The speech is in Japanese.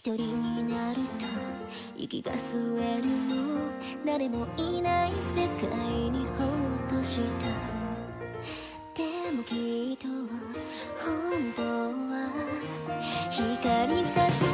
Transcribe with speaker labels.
Speaker 1: 一人になると息が吸えるの、誰もいない世界にほっとした。でもきっと本当は光さす